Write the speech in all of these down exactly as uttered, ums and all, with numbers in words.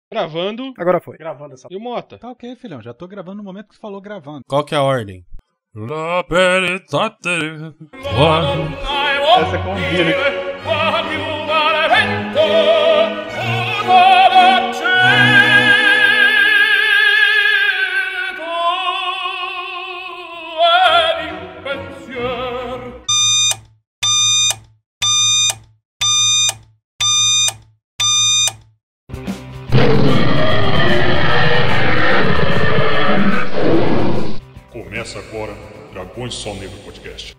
Gravando. Agora foi. Gravando essa. E o Mota? Tá ok, filhão. Já tô gravando no momento que você falou gravando. Qual que é a ordem? Essa combina. Começa agora Dragões Sol Negro Podcast.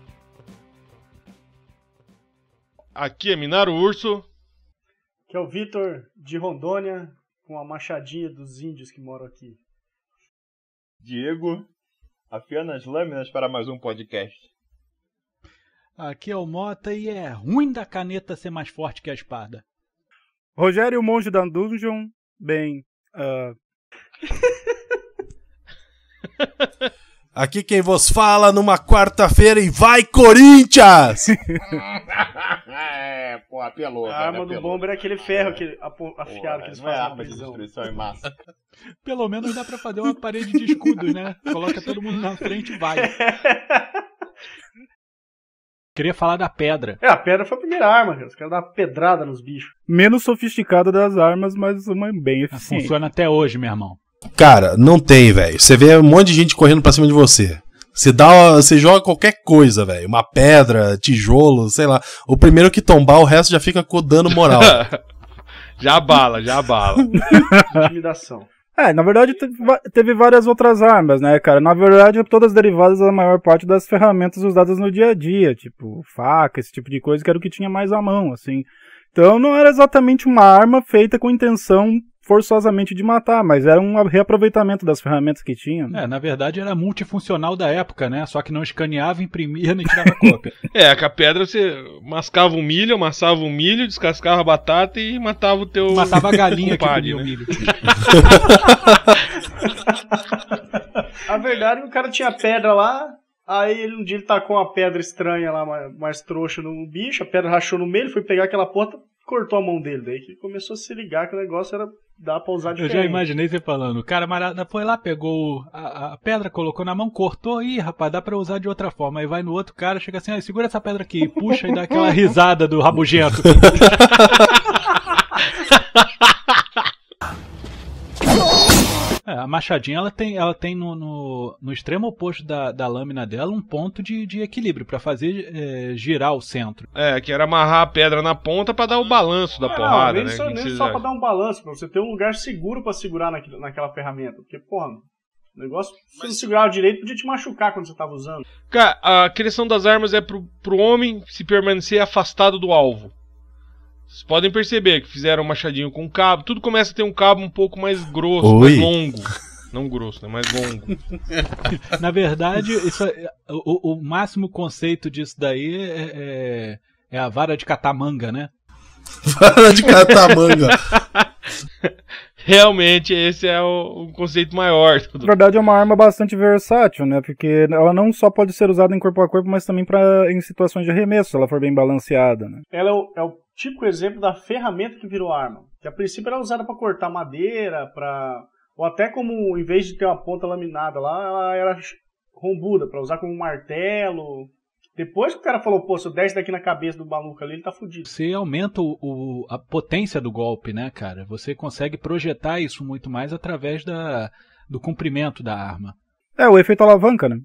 Aqui é Minaro Urso. Que é o Vitor de Rondônia, com a machadinha dos índios que moram aqui. Diego, afiando as lâminas para mais um podcast. Aqui é o Mota e é ruim da caneta ser mais forte que a espada. Rogério, o monge da Dungeon. Bem, uh... Aqui quem vos fala numa quarta-feira e vai Corinthians! É, pô, apelou. A cara, arma apelou. do bomber é aquele ferro que, apo- afiado Pô, que eles não é fazem na arma de prisão. destruição em massa. Pelo menos dá pra fazer uma parede de escudos, né? Coloca todo mundo na frente e vai. Queria falar da pedra. É, a pedra foi a primeira arma, cara. Os caras dão uma pedrada nos bichos. menos sofisticada das armas, mas uma bem eficiente. Funciona até hoje, meu irmão. Cara, não tem, velho. Você vê um monte de gente correndo pra cima de você. Você dá, você joga qualquer coisa, velho. Uma pedra, tijolo, sei lá. O primeiro que tombar, o resto já fica com dano moral. Já abala, já abala. Intimidação. É, na verdade teve, teve várias outras armas, né, cara? Na verdade, todas derivadas da maior parte das ferramentas usadas no dia a dia, tipo faca, esse tipo de coisa, que era o que tinha mais à mão, assim. Então não era exatamente uma arma feita com intenção forçosamente de matar, mas era um reaproveitamento das ferramentas que tinha. Né? É, na verdade era multifuncional da época, né? Só que não escaneava, imprimia nem tirava cópia. É, com a pedra você mascava o milho, amassava o milho, descascava a batata e matava o teu... Matava a galinha que compadre, comia né? o milho. A verdade é que o cara tinha pedra lá, aí ele, um dia ele tacou uma pedra estranha lá, mais, mais trouxa no bicho, a pedra rachou no meio, ele foi pegar aquela porta, cortou a mão dele, daí que ele começou a se ligar que o negócio era dar pra usar Eu diferente. já imaginei você falando, o cara marada foi lá, pegou a, a pedra, colocou na mão, cortou, ih, rapaz, dá pra usar de outra forma. Aí vai no outro cara, chega assim, ah, segura essa pedra aqui, puxa e dá aquela risada do rabugento. É, a machadinha ela tem, ela tem no, no, no extremo oposto da, da lâmina dela um ponto de, de equilíbrio pra fazer é, girar o centro. É, que era amarrar a pedra na ponta pra dar o balanço da Não, porrada, nem né? só, Que nem vocês só pra acham? dar um balanço, pra você ter um lugar seguro pra segurar naquilo, naquela ferramenta. Porque, porra, o negócio, se você não segurar direito, podia te machucar quando você tava usando. Cara, a criação das armas é pro, pro homem se permanecer afastado do alvo. Vocês podem perceber que fizeram um machadinho com cabo. Tudo começa a ter um cabo um pouco mais grosso, Oi. mais longo. Não grosso, né? Mais longo. Na verdade, isso é- o, o máximo conceito disso daí é, é, é a vara de catar manga, né? Para de catar manga. Realmente, esse é o, o conceito maior. Na verdade é uma arma bastante versátil, né? Porque ela não só pode ser usada em corpo a corpo, mas também pra, em situações de arremesso, se ela for bem balanceada, né? Ela é o, é o típico exemplo da ferramenta que virou arma. Que a princípio era usada pra cortar madeira, pra... ou até como, em vez de ter uma ponta laminada lá, ela era rombuda, pra usar como um martelo. Depois que o cara falou, pô, se eu desce daqui na cabeça do maluco ali, ele tá fudido. Você aumenta o, o- a potência do golpe, né, cara? Você consegue projetar isso muito mais através da, do comprimento da arma. É, o efeito alavanca, né?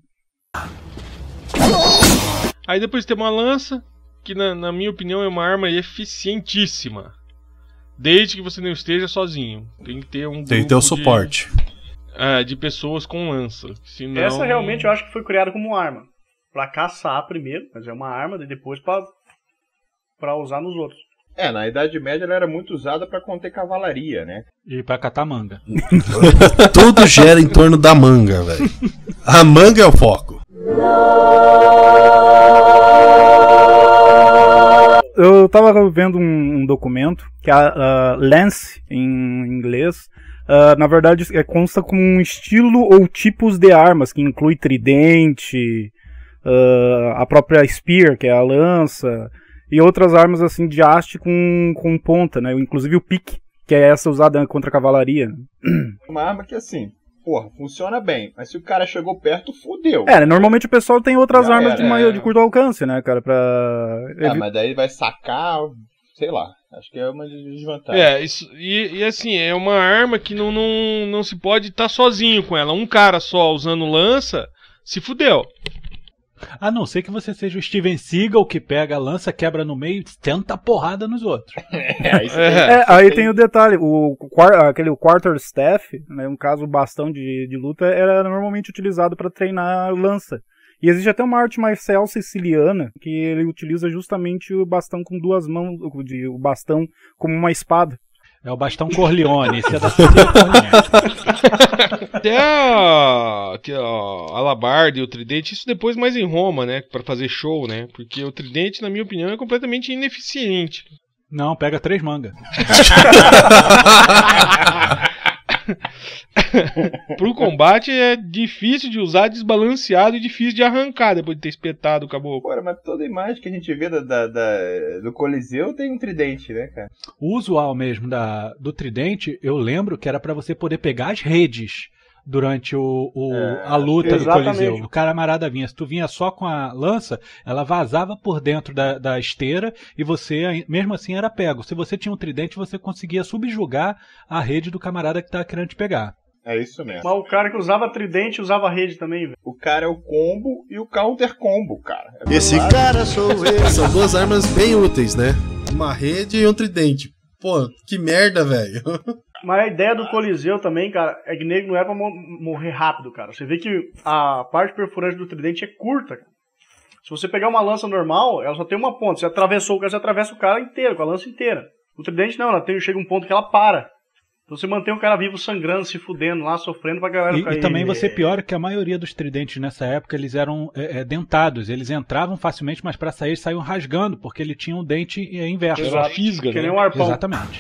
Aí depois tem uma lança, que na, na minha opinião é uma arma eficientíssima. Desde que você não esteja sozinho. Tem que ter um Tem que ter o grupo de- suporte. é, de pessoas com lança. Senão... Essa realmente eu acho que foi criada como arma. Pra caçar primeiro, mas é uma arma, e depois pra, pra usar nos outros. É, na Idade Média ela era muito usada pra conter cavalaria, né? E pra catar manga. Tudo gira em torno da manga, velho. A manga é o foco. Eu tava vendo um, um documento que a a Lance, em inglês, uh, na verdade é, consta como um estilo ou tipos de armas, que inclui tridente, uh, a própria spear, que é a lança, e outras armas assim de haste com, com ponta, né? Inclusive o pique, que é essa usada contra a cavalaria. Uma arma que assim, porra, funciona bem, mas se o cara chegou perto, fudeu. É, normalmente o pessoal tem outras Já armas era, de, maior, é. de curto alcance, né, cara, pra... Ah, mas daí vai sacar, sei lá, acho que é uma desvantagem. É, isso, e, e assim, é uma arma que não, não, não se pode estar sozinho com ela. Um cara só usando lança, se fudeu. A não ser que você seja o Steven Seagal, que pega a lança, quebra no meio e tenta porrada nos outros. É, isso É. É, aí tem o detalhe, o, quar- aquele quarterstaff, né, no caso o bastão de, de luta, era normalmente utilizado para treinar lança. E existe até uma arte marcial siciliana que ele utiliza justamente o bastão com duas mãos, o de- o bastão como uma espada. É o bastão Corleone, esse é da Sicília Corleone. Até a, que a alabarda e o tridente, isso depois mais em Roma, né? Pra fazer show, né? Porque o tridente, na minha opinião, é completamente ineficiente. Não, pega três mangas. Pro combate é difícil de usar, desbalanceado e difícil de arrancar depois de ter espetado o caboclo. Pô, mas toda imagem que a gente vê da, da- da- do Coliseu tem um tridente, né, cara? O usual mesmo da, do tridente, eu lembro que era pra você poder pegar as redes durante o, o- É, a luta do exatamente. Coliseu. O camarada vinha, se tu vinha só com a lança, ela vazava por dentro da, da esteira e você, ai- mesmo assim, era pego. Se você tinha um tridente, você conseguia subjugar a rede do camarada que tava querendo te pegar. É isso mesmo. Mas o cara que usava tridente usava rede também, velho. O cara é o combo e o counter combo, cara. É Esse verdade. cara sou eu. São duas armas bem úteis, né? Uma rede e um tridente. Pô, que merda, velho. Mas a ideia do Coliseu também, cara, é que nego não é pra mo- morrer rápido, cara. Você vê que a parte perfurante do tridente é curta, cara. Se você pegar uma lança normal, ela só tem uma ponta. Você atravessou o cara, você atravessa o cara inteiro, com a lança inteira. O tridente não, ela tem, chega um ponto que ela para. Então você mantém o cara vivo sangrando, se fudendo lá, sofrendo pra galera E, cair. e também você piora que a maioria dos tridentes nessa época eles eram é, é, dentados. Eles entravam facilmente, mas pra sair saíam rasgando, porque ele tinha um dente é, inverso. Era uma fisga, Que né? nem um arpão. Exatamente.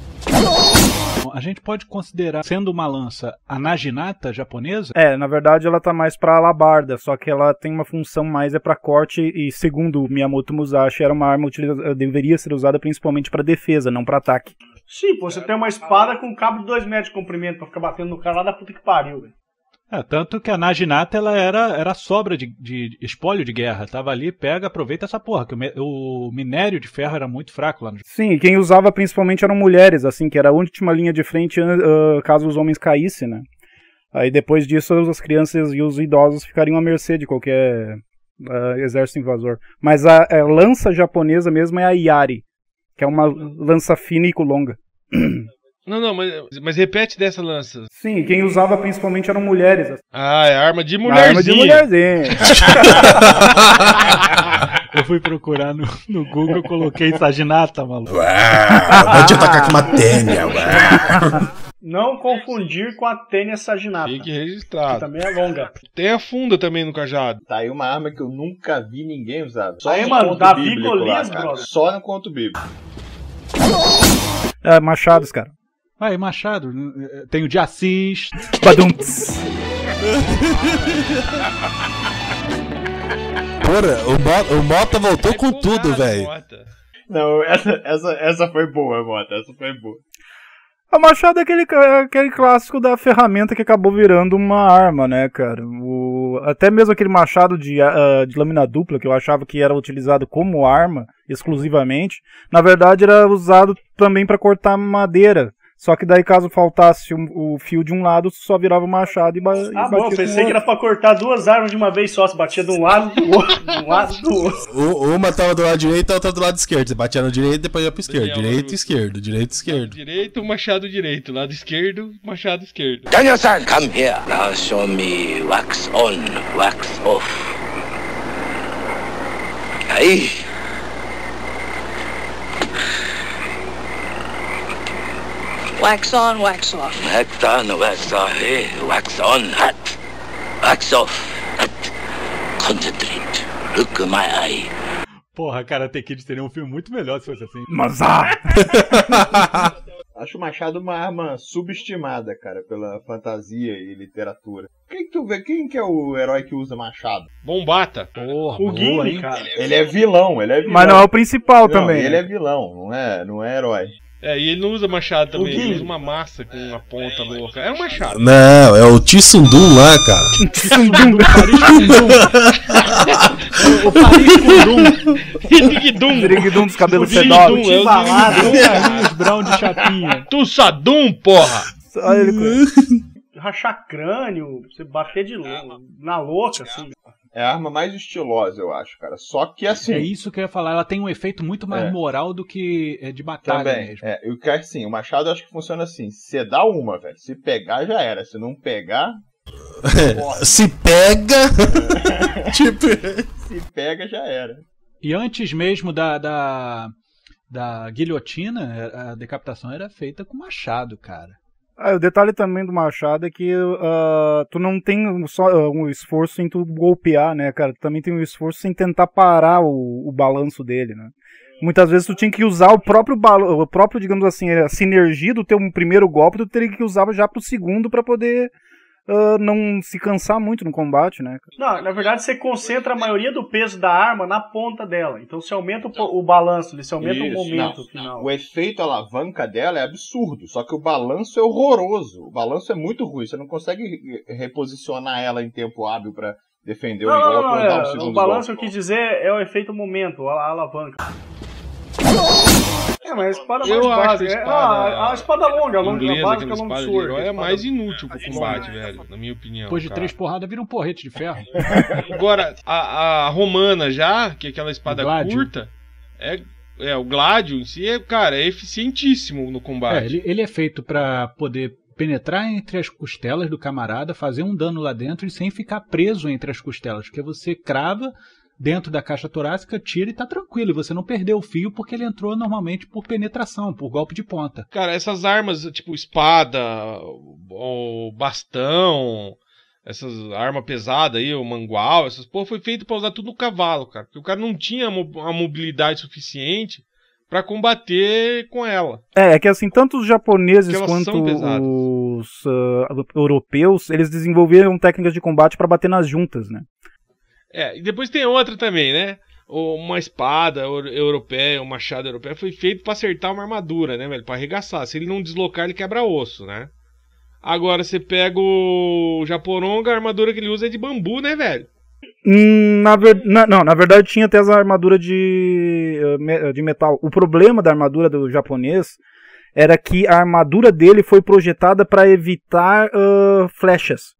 A gente pode considerar, sendo uma lança, a naginata japonesa? É, na verdade ela tá mais pra alabarda, só que ela tem uma função mais é pra corte e, segundo o Miyamoto Musashi, era uma arma utiliza- deveria ser usada principalmente pra defesa, não pra ataque. Sim, pô, você tem uma espada com um cabo de dois metros de comprimento pra ficar batendo no cara lá da puta que pariu, velho. É, tanto que a naginata ela era, era sobra de, de espólio de guerra. Tava ali, pega, aproveita essa porra, que o, me- o minério de ferro era muito fraco lá no Japão. Sim, e quem usava principalmente eram mulheres, assim, que era a última linha de frente ah, caso os homens caíssem, né? Aí depois disso as crianças e os idosos ficariam à mercê de qualquer ah, exército invasor. Mas a, a lança japonesa mesmo é a Yari, que é uma lança fina e longa. Não, não, mas, mas repete dessa lança. Sim, quem usava principalmente eram mulheres. Assim. Ah, é arma de Arma mulherzinha. de mulherzinha. Eu fui procurar no, no Google, eu coloquei saginata, maluco. Vai te atacar com uma tênia. Não confundir com a tênia saginata, Fique que registrado. também é longa. Tem a funda também no cajado. Tá aí uma arma que eu nunca vi ninguém usar. Só Aí, no mano, conto Davi bíblico lá, Golias, cara. brother. Só no conto bíblico. É, machados, cara. Aí, Machado, tem o de Assis. Badum. Porra, o, Mo- o Mota voltou Vai com porrada, tudo, velho. Mota. Não, essa, essa, essa foi boa, Mota. Essa foi boa. A machado é aquele, ca- aquele clássico da ferramenta que acabou virando uma arma, né, cara? O, até mesmo aquele machado de, ah, de lâmina dupla, que eu achava que era utilizado como arma exclusivamente, na verdade era usado também para cortar madeira. Só que daí, caso faltasse o, o fio de um lado, só virava o machado e, ba e Ah, batia bom, com o pensei que outro. era pra cortar duas armas de uma vez só. Se batia de um lado do outro, de um lado do outro. U- Uma tava do lado direito, a outra do lado esquerdo. Você batia no direito, depois ia pro esquerdo. Daniel, Direito, eu- esquerdo, direito, esquerdo. Direito, machado direito. Lado esquerdo, machado esquerdo. Daniel-san, come here. Now show me wax on, wax off. Aí. Wax on, wax off. Wax on, wax off, eh? Wax on, hat. Wax off, hat. Concentrate. Look my eye. Porra, Karate Kid seria um filme muito melhor se fosse assim. Mas ah! Acho o machado uma arma subestimada, cara, pela fantasia e literatura. Quem que tu vê? Quem que é o herói que usa machado? Bombata. Porra, O boa, Gimli, hein? cara. Ele é vilão, ele é vilão. Mas não é o principal Não, também. ele é vilão, não é, não é herói. É, e ele não usa machado também, O ele usa uma massa com uma ponta louca. É um machado. Não, é o Tissundum lá, cara. Tissundum, Paris Kundum. O Paris Kundum. Digidum. Dirigdum dos cabelos Digidum, sedosos. é o Balada. Carlinhos Brown de chapinha. Tussadum, porra! Olha ele com- Rachar crânio, você bater de lou- na louca, assim. É a arma mais estilosa, eu acho, cara. Só que assim. É isso que eu ia falar, ela tem um efeito muito mais É. moral do que é, de batalha Também. mesmo. É, e o que é assim, o machado eu acho que funciona assim. Você dá uma, velho. Se pegar, já era. Se não pegar. morre. Se pega. Tipo. Se pega, já era. E antes mesmo da, da, da guilhotina, a decapitação era feita com machado, cara. Ah, o detalhe também do machado é que uh, tu não tem só uh, um esforço em tu golpear, né, cara? Tu também tem um esforço em tentar parar o, o balanço dele, né? Muitas vezes tu tinha que usar o próprio, o próprio, digamos assim, a sinergia do teu primeiro golpe, tu teria que usar já pro segundo pra poder uh, não se cansar muito no combate, né? Não, na verdade você concentra a maioria do peso da arma na ponta dela. Então você aumenta o, po- o balanço, você aumenta Isso, o momento não. final. O efeito alavanca dela é absurdo. Só que o balanço é horroroso. O balanço é muito ruim. Você não consegue re- reposicionar ela em tempo hábil pra defender Não, um não, golpe não, ou dar um é, segundo o balanço eu golpe. quis dizer é o efeito momento, a, a alavanca. É, mas a espada mais Eu acho básica. a é- espada ah, a espada longa, a longa, a inglesa, básica aquela long espada de sword. herói, a é espada- mais inútil pro mais combate, longa. velho, na minha opinião. Depois de cara. três porradas vira um porrete de ferro. Agora, a, a romana já, que é aquela espada O Gládio. curta, é, é o Gládio em si, é, cara, é eficientíssimo no combate. É, ele, ele é feito pra poder penetrar entre as costelas do camarada, fazer um dano lá dentro e sem ficar preso entre as costelas, porque você crava dentro da caixa torácica, tira e tá tranquilo, e você não perdeu o fio porque ele entrou normalmente por penetração, por golpe de ponta. Cara, essas armas, tipo espada, o bastão, essas armas pesadas aí, o mangual, essas porra, foi feito pra usar tudo no cavalo, cara. Porque o cara não tinha a mo- a mobilidade suficiente pra combater com ela. É, é que assim, tanto os japoneses Porque elas quanto são pesadas. os uh, europeus, eles desenvolveram técnicas de combate pra bater nas juntas, né? É, e depois tem outra também, né? O- Uma espada eu- europeia, um machado europeu foi feito pra acertar uma armadura, né, velho? Pra arregaçar. Se ele não deslocar, ele quebra osso, né? Agora você pega o Japoronga, a armadura que ele usa é de bambu, né, velho? Hum, Na ver... na- não, na verdade tinha até essa armadura de, uh, me- de metal. O problema da armadura do japonês era que a armadura dele foi projetada para evitar uh, flechas.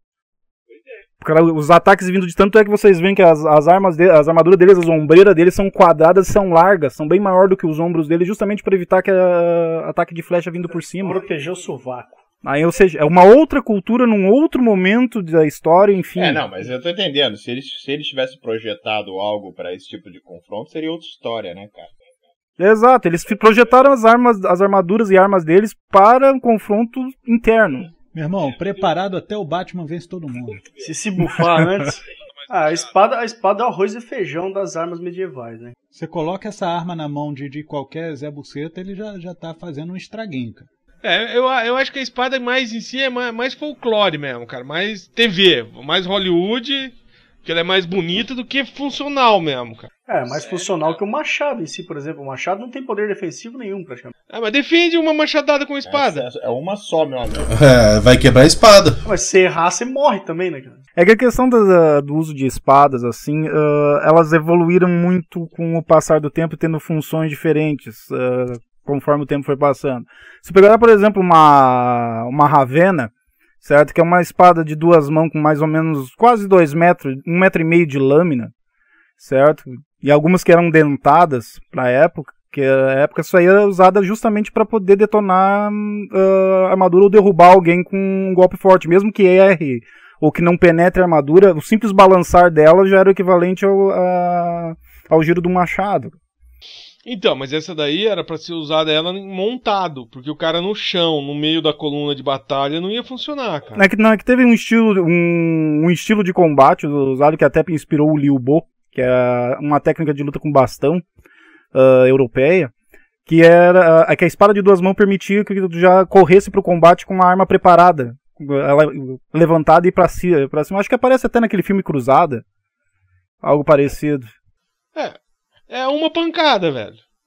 Porque ela- os ataques vindo de tanto é que vocês veem que as, as armas de, as armaduras deles, as ombreiras deles são quadradas e são largas, são bem maior do que os ombros dele, justamente para evitar que uh, ataque de flecha vindo por cima. Proteger o sovaco. Aí, ou seja, é uma outra cultura num outro momento da história, enfim. É, não, mas eu tô entendendo. Se eles, se eles tivessem projetado algo pra esse tipo de confronto, seria outra história, né, cara? Exato, eles fi- projetaram as armas, as armaduras e armas deles para um confronto interno. Meu irmão, preparado até o Batman vence todo mundo. Se se bufar antes. Ah, a espada, a espada é o arroz e feijão das armas medievais, né? Você coloca essa arma na mão de, de qualquer Zé Buceta, ele já, já tá fazendo um estraguinho, cara. É, eu, eu acho que a espada mais em si é mais, mais folclore mesmo, cara. Mais T V, mais Hollywood, que ela é mais bonita do que funcional mesmo, cara. É, mais funcional que o machado em si, por exemplo. O machado não tem poder defensivo nenhum, praticamente. Ah, mas defende uma machadada com espada. É, é uma só, meu amigo. É, vai quebrar a espada. Mas se errar, você morre também, né, cara? É que a questão da- do uso de espadas, assim, ah, elas evoluíram muito com o passar do tempo, tendo funções diferentes, ah, conforme o tempo foi passando. Se pegar, por exemplo, uma, uma Ravena, certo? Que é uma espada de duas mãos com mais ou menos quase dois metros, um metro e meio de lâmina, certo? E algumas que eram dentadas pra época, que a época isso aí era usada justamente para poder detonar ah, a armadura ou derrubar alguém com um golpe forte, mesmo que erre ou que não penetre a armadura, o simples balançar dela já era o equivalente ao, a- ao giro do machado. Então, mas essa daí era pra ser usada ela montado, porque o cara no chão, no meio da coluna de batalha, não ia funcionar, cara. É que, não, é que teve um estilo, um, um estilo de combate usado que até inspirou o Liu Bo, que é uma técnica de luta com bastão ah, europeia, que era ah, que a espada de duas mãos permitia que tu já corresse pro combate com uma arma preparada, ela levantada e ir pra cima, pra cima. Acho que aparece até naquele filme Cruzada, algo parecido. É, é uma pancada, velho.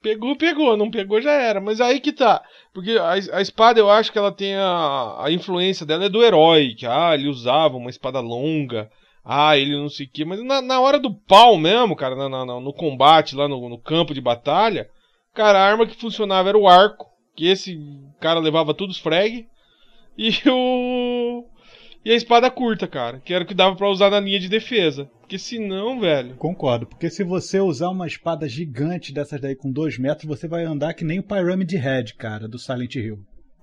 Pegou, pegou. Não pegou, já era. Mas aí que tá. Porque a, a espada, eu acho que ela tem a, a influência dela é do herói. Que, ah, ele usava uma espada longa. Ah, ele não sei o que. Mas na, na hora do pau mesmo, cara, na, na, no combate, lá no, no campo de batalha, cara, a arma que funcionava era o arco. Que esse cara levava todos os frag. E o... E a espada curta, cara. Que era o que dava pra usar na linha de defesa. Porque senão, velho... Concordo, porque se você usar uma espada gigante dessas daí com dois metros, você vai andar que nem o Pyramid Head, cara, do Silent Hill.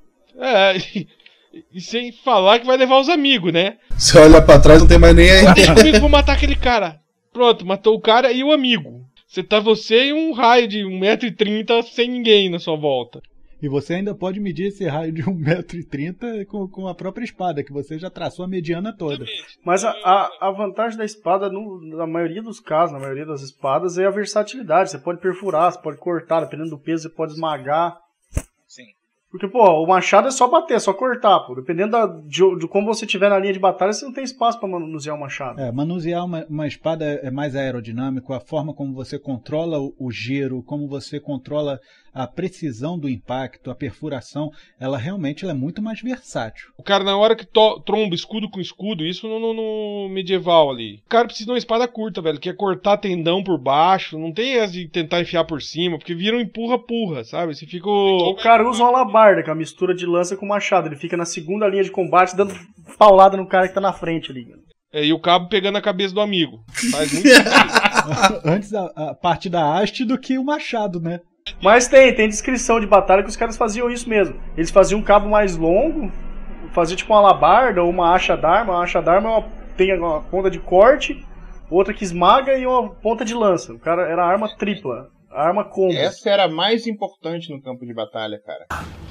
É, e, e sem falar que vai levar os amigos, né? Você olha pra trás, não tem mais nem aí. Deixa comigo, vou matar aquele cara. Pronto, matou o cara e o amigo. Você tá você e um raio de um metro e trinta sem ninguém na sua volta. E você ainda pode medir esse raio de um metro e trinta com, com a própria espada, que você já traçou a mediana toda. Mas a, a, a vantagem da espada, no, na maioria dos casos, na maioria das espadas, é a versatilidade. Você pode perfurar, você pode cortar, dependendo do peso, você pode esmagar. Sim. Porque, pô, o machado é só bater, é só cortar, pô. Dependendo da, de, de como você estiver na linha de batalha, você não tem espaço pra manusear o machado. É, manusear uma, uma espada é mais aerodinâmico, a forma como você controla o, o giro, como você controla a precisão do impacto, a perfuração, ela realmente ela é muito mais versátil. O cara, na hora que to- tromba escudo com escudo, isso no, no, no medieval ali, o cara precisa de uma espada curta, velho, que é cortar tendão por baixo, não tem essa de tentar enfiar por cima, porque vira um empurra-purra, sabe? Você fica o... O cara usa uma alabarda, que é uma mistura de lança com machado, ele fica na segunda linha de combate dando paulada no cara que tá na frente ali. É, e o cabo pegando a cabeça do amigo. Faz muito sentido. Antes a, a parte da haste do que o machado, né? Mas tem, tem descrição de batalha que os caras faziam isso mesmo. Eles faziam um cabo mais longo, faziam tipo uma alabarda ou uma acha d'arma. Uma acha d'arma é uma, tem uma ponta de corte, outra que esmaga e uma ponta de lança. O cara era arma tripla, arma combo. Essa era a mais importante no campo de batalha, cara.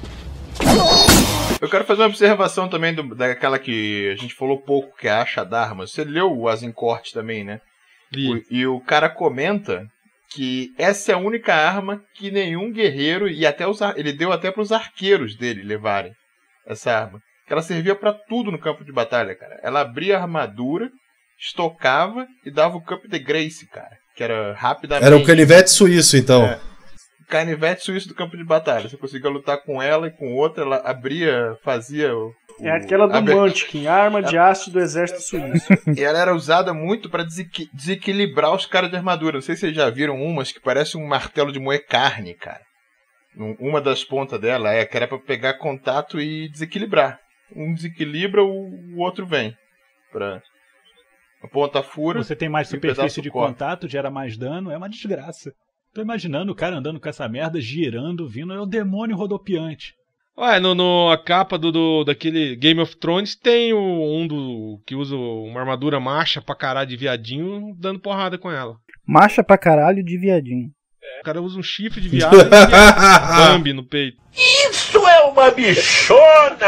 Eu quero fazer uma observação também do, daquela que a gente falou pouco, que é a acha d'arma. Você leu o Azincourt também, né? O, e o cara comenta que essa é a única arma que nenhum guerreiro, e até os, ele deu até para os arqueiros dele levarem essa arma. Que ela servia para tudo no campo de batalha, cara. Ela abria a armadura, estocava e dava o Cup de Grace, cara. Que era rapidamente... Era um canivete suíço, então. É, canivete suíço do campo de batalha. Você conseguia lutar com ela e com outra, ela abria, fazia... O, é aquela do aber... Mantiquin, arma de haste do exército suíço. E ela era usada muito para desequi... desequilibrar os caras de armadura. Não sei se vocês já viram umas que parece um martelo de moer carne, cara. Uma das pontas dela é que era para pegar contato e desequilibrar. Um desequilibra, o outro vem. Pra... A ponta fura. Você tem mais superfície de contato, gera mais dano, é uma desgraça. Tô imaginando o cara andando com essa merda, girando, vindo, é o demônio rodopiante. Ué, no, no, a capa do, do, daquele Game of Thrones tem o, um do que usa uma armadura macha pra caralho de viadinho dando porrada com ela. Macha pra caralho de viadinho. É, o cara usa um chifre de viado e um Bambi no peito. Isso é uma bichona!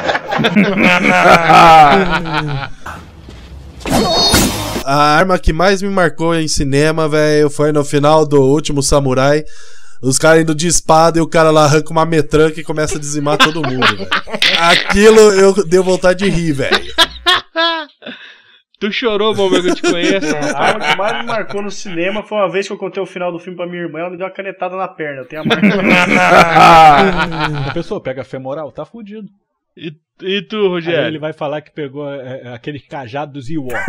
A arma que mais me marcou em cinema, velho, foi no final do Último Samurai. Os caras indo de espada e o cara lá arranca uma metranca e começa a dizimar todo mundo, velho. Aquilo eu dei vontade de rir, velho. Tu chorou, bom, que eu te conheço. A arma que mais me marcou no cinema foi uma vez que eu contei o final do filme pra minha irmã, ela me deu uma canetada na perna. Eu tenho a marca. A pessoa pega a femoral, tá fudido. E, e tu, Rogério? Aí ele vai falar que pegou é, aquele cajado dos Ewoks.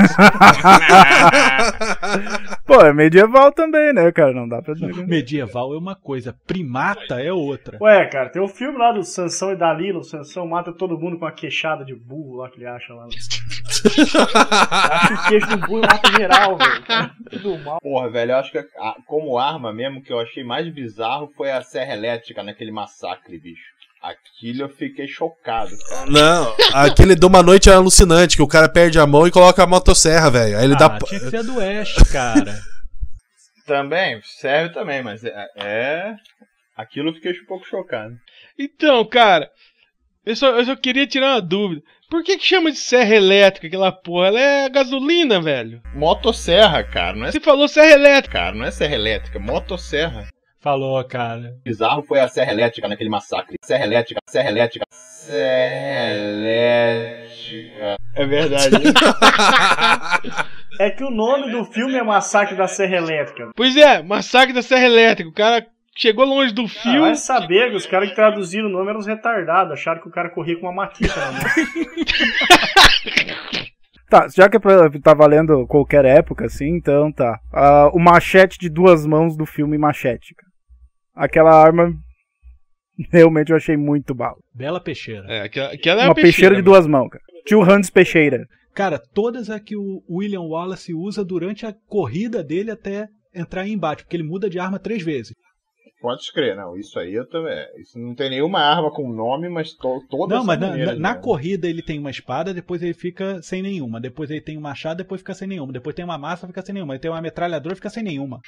Pô, é medieval também, né, cara? Não dá pra dizer. Medieval é uma coisa, primata é outra. Ué, cara, tem um filme lá do Sansão e Dalila. O Sansão mata todo mundo com uma queixada de burro lá que ele acha lá. Acha o queixo do burro e mata geral, velho. Tudo mal. Porra, velho, eu acho que a, como arma mesmo, que eu achei mais bizarro foi a serra elétrica naquele massacre, bicho. Aquilo eu fiquei chocado, cara. Não, aquele de uma noite é alucinante, que o cara perde a mão e coloca a motosserra, velho. Aí ele ah, dá. Tinha que ser do Ash, cara. Também, serve também, mas é, é. Aquilo eu fiquei um pouco chocado. Então, cara, eu só, eu só queria tirar uma dúvida. Por que que chama de serra elétrica aquela porra? Ela é gasolina, velho. Motosserra, cara. Não é... Você falou serra elétrica. Cara, não é serra elétrica, é motosserra. Falou, cara. Bizarro foi a serra elétrica naquele massacre. Serra elétrica, serra elétrica, serra elétrica. É verdade. É que o nome do filme é Massacre da Serra Elétrica. Pois é, Massacre da Serra Elétrica. O cara chegou longe do Ah, fio. vai saber, os caras que traduziram o nome eram uns retardados, acharam que o cara corria com uma matita na mão. Tá, já que é pra, tá valendo qualquer época, assim, então tá. Uh, o machete de duas mãos do filme Machete, cara. Aquela arma, realmente eu achei muito bala. Bela peixeira. É, aquela, aquela é Uma a peixeira, peixeira de duas mãos, cara. Two Hands Peixeira. Cara, todas a que o William Wallace usa durante a corrida dele até entrar em embate, porque ele muda de arma três vezes. Pode escrever, não. Isso aí eu também. Isso não tem nenhuma arma com nome, mas to, todas Não, mas na, maneiras, na, na né? corrida ele tem uma espada, depois ele fica sem nenhuma. Depois ele tem um machado, depois fica sem nenhuma. Depois tem uma massa, fica sem nenhuma. Ele tem uma metralhadora, fica sem nenhuma.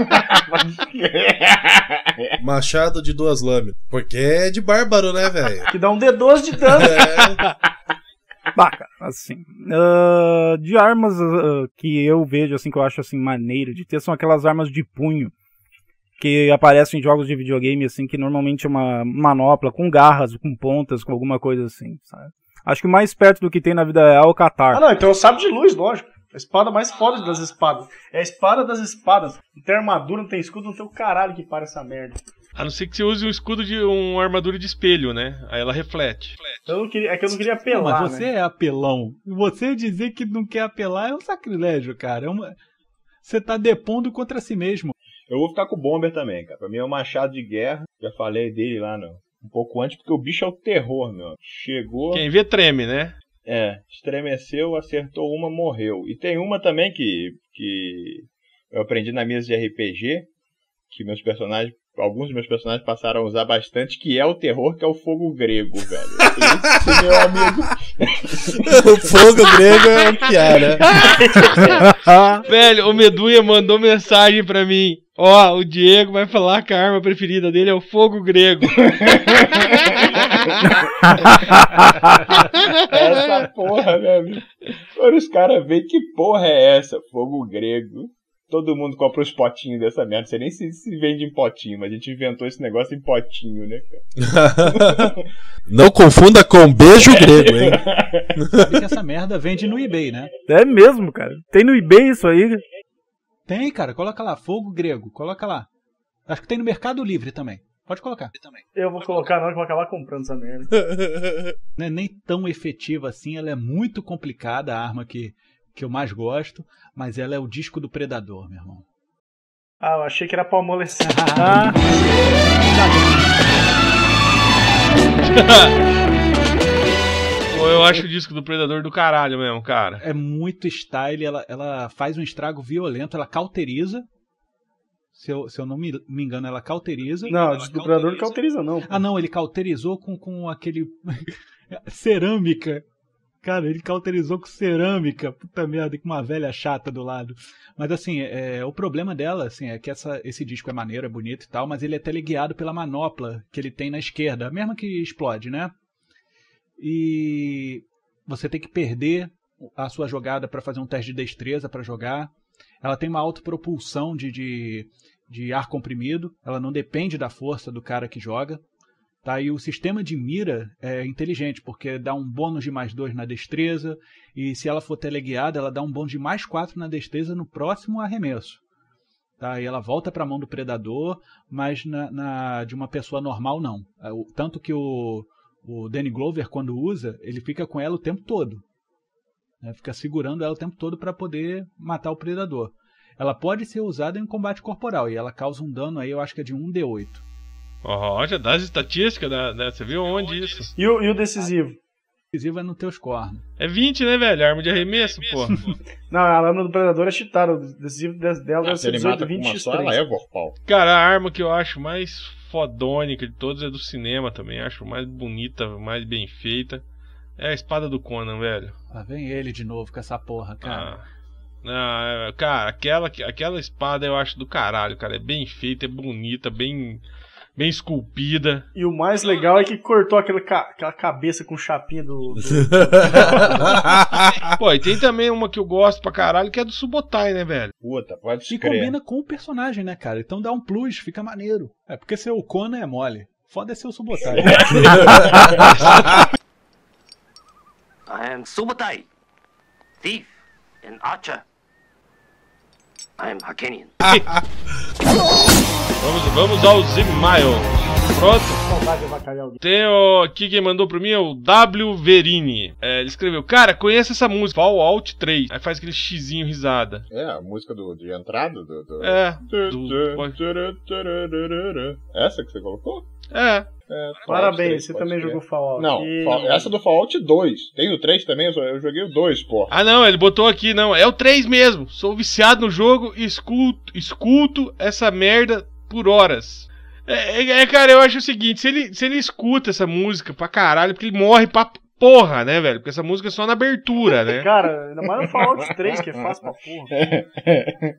Machado de duas lâminas. Porque é de bárbaro, né, velho? Que dá um D doze de dano. É. Baca, assim. Uh, de armas uh, que eu vejo, assim, que eu acho assim maneiro de ter, são aquelas armas de punho que aparecem em jogos de videogame, assim, que normalmente é uma manopla com garras, com pontas, com alguma coisa assim, sabe? Acho que o mais perto do que tem na vida real é o Catar. Ah, não, então é o sábio de luz, lógico. A espada mais foda das espadas. É a espada das espadas. Não tem armadura, não tem escudo, não tem o caralho que para essa merda. A não ser que você use um escudo de uma armadura de espelho, né? Aí ela reflete. Eu não queria, é que eu não queria Não, apelar, mas você né? é apelão. Você dizer que não quer apelar é um sacrilégio, cara. É uma... Você tá depondo contra si mesmo. Eu vou ficar com o Bomber também, cara. Pra mim é um machado de guerra. Já falei dele lá no, um pouco antes, porque o bicho é o terror, meu. Chegou. Quem vê treme, né? É, estremeceu, acertou uma, morreu. E tem uma também que, que eu aprendi na mesa de R P G, que meus personagens, alguns dos meus personagens passaram a usar bastante, que é o terror, que é o fogo grego, velho. Esse, meu amigo. O fogo grego é o que é, né? Velho, o Medunha mandou mensagem pra mim. Ó, o Diego vai falar que a arma preferida dele é o fogo grego. Essa porra, meu amigo. Quando os caras veem que porra é essa, fogo grego. Todo mundo compra os potinhos dessa merda. Não sei nem se, se vende em potinho, mas a gente inventou esse negócio em potinho, né, cara? Não confunda com beijo grego, hein? Sabe que essa merda vende no eBay, né? É mesmo, cara. Tem no eBay isso aí. Tem, cara. Coloca lá, fogo grego. Coloca lá. Acho que tem no Mercado Livre também. Pode colocar. Eu vou colocar não, que eu vou acabar comprando essa merda. Não é nem tão efetiva assim. Ela é muito complicada, a arma que, que eu mais gosto. Mas ela é o disco do Predador, meu irmão. Ah, eu achei que era pra amolecer. Ah, Pô, eu acho o disco do Predador do caralho mesmo, cara. É muito style. Ela, ela faz um estrago violento. Ela cauteriza. Se eu, se eu não me, me engano, ela cauteriza. Não, o desdobrador não cauteriza, não. Pô. Ah, não, ele cauterizou com, com aquele. cerâmica. Cara, ele cauterizou com cerâmica. Puta merda, com uma velha chata do lado. Mas assim, é, o problema dela assim, é que essa, esse disco é maneiro, é bonito e tal, mas ele é teleguiado pela manopla que ele tem na esquerda, a mesma que explode, né? E você tem que perder a sua jogada para fazer um teste de destreza para jogar. Ela tem uma autopropulsão de, de, de ar comprimido, ela não depende da força do cara que joga. Tá, e o sistema de mira é inteligente, porque dá um bônus de mais dois na destreza, e se ela for teleguiada, ela dá um bônus de mais quatro na destreza no próximo arremesso. Tá, e ela volta para a mão do predador, mas na, na, de uma pessoa normal não. Tanto que o, o Danny Glover, quando usa, ele fica com ela o tempo todo. Né, fica segurando ela o tempo todo para poder matar o predador. Ela pode ser usada em combate corporal, e ela causa um dano aí, eu acho que é de um D oito. Ó, oh, já dá as estatísticas, da, da, você viu onde isso? E o, e o decisivo? O decisivo é nos teus cornos. É vinte, né, velho? Arma de arremesso, pô. Não, a lâmina do predador é cheatada. O decisivo dela deve Ah, ser dezoito, vinte, X três. Ela é vorpal. Cara, a arma que eu acho mais fodônica de todas é do cinema também. Acho mais bonita, mais bem feita. É a espada do Conan, velho. Lá vem ele de novo com essa porra, cara. Ah. Não, cara, aquela, aquela espada eu acho do caralho, cara. É bem feita, é bonita, bem... bem esculpida. E o mais legal é que cortou aquela, ca aquela cabeça com chapinha do... do... Pô, e tem também uma que eu gosto pra caralho, que é do Subotai, né, velho? Puta, pode E crer. combina com o personagem, né, cara? Então dá um plus, fica maneiro. É porque ser o Conan é mole. Foda é ser o Subotai. I am Subotai, thief and archer. I am Hakenian. Vamos, vamos aos e-mails. Pronto? Saudade de avacalhar alguém. Tem o, aqui quem mandou pra mim é o W Verini. É, ele escreveu: cara, conhece essa música, Fallout três. Aí faz aquele xizinho risada. É, a música do, de entrada do. do... É. Do... Essa que você colocou? É. É, Parabéns, três, você também ser. jogou Fallout. Não, e... essa do Fallout dois. Tem o três também, eu, só, eu joguei o dois, pô. Ah não, ele botou aqui, não, é o três mesmo. Sou viciado no jogo e escuto, escuto essa merda por horas. É, é, é, cara, eu acho o seguinte, se ele, se ele escuta essa música pra caralho, porque ele morre pra porra, né, velho? Porque essa música é só na abertura, né? Cara, ainda mais no Fallout três, que é fácil pra porra.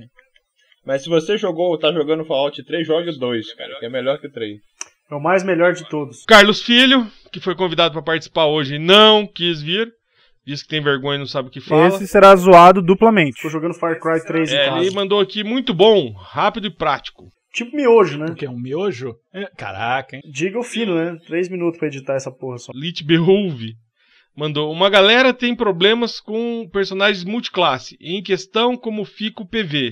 Mas se você jogou, tá jogando Fallout três, jogue o dois, cara, que é melhor que o três. É o mais melhor de todos. Carlos Filho, que foi convidado pra participar hoje e não quis vir. Diz que tem vergonha e não sabe o que fala. Esse será zoado duplamente. Tô jogando Far Cry três em É, casa. ele mandou aqui, muito bom, rápido e prático. Tipo miojo, né? O que é um miojo? É, caraca, hein? Diga o fino, né? Três minutos pra editar essa porra só. Lit Behoove mandou: uma galera tem problemas com personagens multiclasse. Em questão, como fica o P V.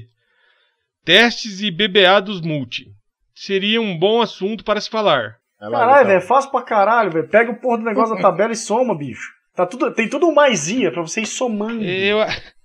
Testes e B B A dos multi. Seria um bom assunto para se falar. Caralho, velho, é fácil pra caralho, velho. Pega o porra do negócio da tabela e soma, bicho. Tá tudo, tem tudo um maisinha pra você ir somando. Eu...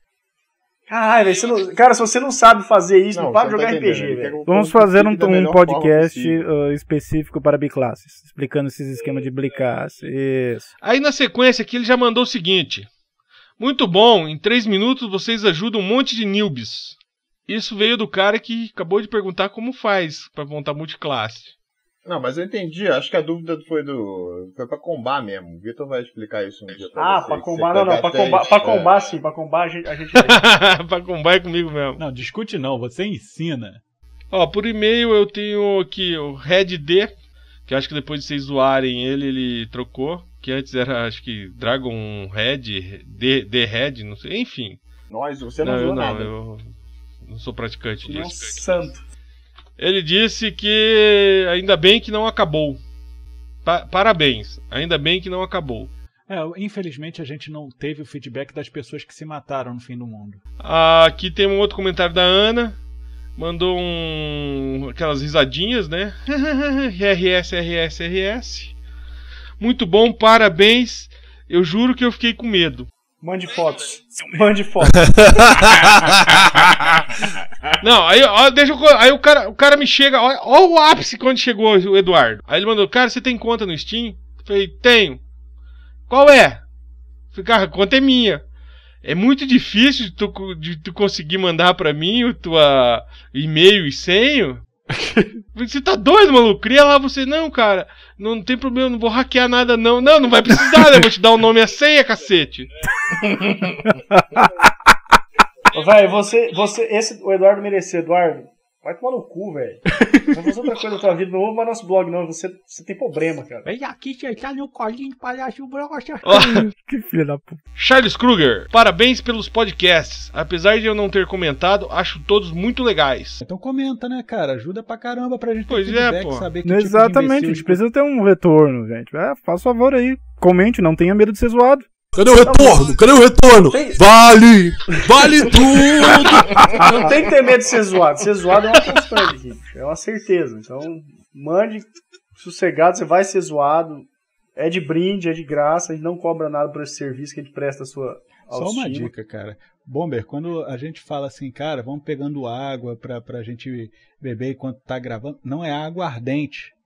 Caralho, velho, você não... cara, se você não sabe fazer isso, não, não para de jogar tá R P G, velho. Vamos fazer um, um podcast uh, específico para biclasses, explicando esses esquemas de biclasse. Isso. Aí na sequência aqui ele já mandou o seguinte: muito bom, em três minutos vocês ajudam um monte de newbies. Isso veio do cara que acabou de perguntar como faz pra montar multiclasse. Não, mas eu entendi, acho que a dúvida foi do. Foi pra combar mesmo. O Vitor vai explicar isso um dia pra ah, você. pra combar, não, não, pra combar, pra combar é. sim, pra combar a gente. A gente... Pra combar é comigo mesmo. Não, discute não, você ensina. Ó, por e-mail eu tenho aqui o Red D, que acho que depois de vocês zoarem ele, ele trocou. Que antes era, acho que Dragon Red, D, D Red, não sei, enfim. Nós, você não, não zoou eu não, nada. Eu não sou praticante não disso. Santo. Ele disse que ainda bem que não acabou. Pa- parabéns, ainda bem que não acabou. É, infelizmente a gente não teve o feedback das pessoas que se mataram no fim do mundo. Aqui tem um outro comentário da Ana. Mandou um... aquelas risadinhas, né? R S, R S, R S. Muito bom, parabéns. Eu juro que eu fiquei com medo. Mande fotos. Mande fotos. Não, aí, ó, deixa eu, aí o cara, o cara me chega, ó, ó o ápice quando chegou o Eduardo. Aí ele mandou: cara, você tem conta no Steam? Eu falei: tenho. Qual é? Eu falei: cara, a conta é minha. É muito difícil de tu, de tu conseguir mandar pra mim o tua e-mail e senha. Você tá doido, maluco? Cria lá você. Não, cara, não, não tem problema, não vou hackear nada, não. Não, não vai precisar, né? Eu vou te dar o nome e a senha, cacete. Velho, você, você, esse, o Eduardo mereceu, Eduardo. Vai tomar no cu, velho. Vai fazer outra coisa da tua vida, não ouve mais nosso blog, não. Você, você tem problema, cara. Vem aqui sentar no colinho de palhaço broxa. Que filho da puta. Charles Kruger, parabéns pelos podcasts. Apesar de eu não ter comentado, acho todos muito legais. Então comenta, né, cara? Ajuda pra caramba pra gente ter Pois é, feedback, pô. saber que tipo Exatamente, de a gente precisa ter um retorno, gente. É, faça favor aí. Comente, não tenha medo de ser zoado. Cadê o retorno? Cadê o retorno? Tem... Vale! Vale tudo! Não tem que ter medo de ser zoado. Ser zoado é uma constante, gente. É uma certeza. Então, mande sossegado, você vai ser zoado. É de brinde, é de graça. A gente não cobra nada por esse serviço que a gente presta a sua autoestima. Só uma dica, cara. Bomber, quando a gente fala assim, cara, vamos pegando água pra, pra gente beber enquanto tá gravando, não é água ardente.